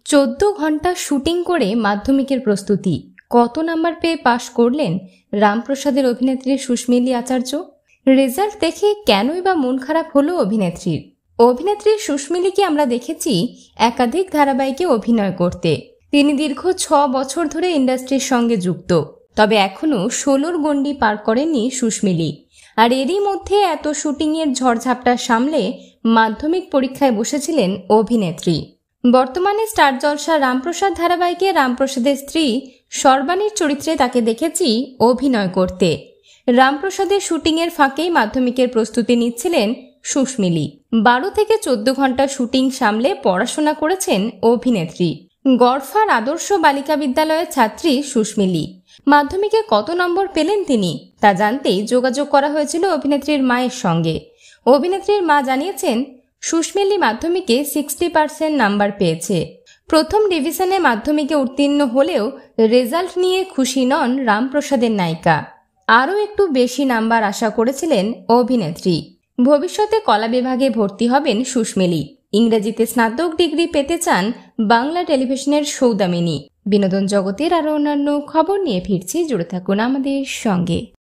14 ঘন্টা শুটিং করে মাধ্যমিকের প্রস্তুতি, কত নাম্বার পেয়ে পাশ করলেন রামপ্রসাদের অভিনেত্রী সুস্মিলি আচার্য? রেজাল্ট দেখে কেনই বা মন খারাপ হলো অভিনেত্রীর? অভিনেত্রী সুস্মিলিকে আমরা দেখেছি একাধিক ধারাবাহিকে অভিনয় করতে। তিনি দীর্ঘ 6 বছর ধরে ইন্ডাস্ট্রির সঙ্গে যুক্ত, তবে এখনো 16র গণ্ডি পার করেননি সুস্মিলি। আর এরই মধ্যে এত শুটিংয়ের ঝড়ঝাপটা সামলে মাধ্যমিক পরীক্ষায় বসেছিলেন অভিনেত্রী। বর্তমানে স্টার জলসা রামপ্রসাদ ধারাবাহিকে রামপ্রসাদের স্ত্রী সর্বাণীর চরিত্রে তাকে দেখেছি অভিনয় করতে। রামপ্রসাদের শুটিংয়ের ফাঁকেই মাধ্যমিকের প্রস্তুতি নিচ্ছিলেন সুস্মিলি। 12 থেকে 14 ঘন্টা শুটিং সামলে পড়াশোনা করেছেন অভিনেত্রী। গড়ফার আদর্শ বালিকা বিদ্যালয়ের ছাত্রী সুস্মিলি। মাধ্যমিকে কত নম্বর পেলেন তিনি তা জানতেই যোগাযোগ করা হয়েছিল অভিনেত্রীর মায়ের সঙ্গে। অভিনেত্রীর মা জানিয়েছেন, সুস্মিলি মাধ্যমিকে 60% নাম্বার পেয়েছে। প্রথম ডিভিশনে মাধ্যমিকে উত্তীর্ণ হলেও রেজাল্ট নিয়ে খুশি নন রামপ্রসাদের নায়িকা। আরও একটু বেশি নাম্বার আশা করেছিলেন অভিনেত্রী। ভবিষ্যতে কলা বিভাগে ভর্তি হবেন সুস্মিলি। ইংরেজিতে স্নাতক ডিগ্রি পেতে চান বাংলা টেলিভিশনের সৌদামিনী। বিনোদন জগতের আরও অন্যান্য খবর নিয়ে ফিরছি, জুড়ে থাকুন আমাদের সঙ্গে।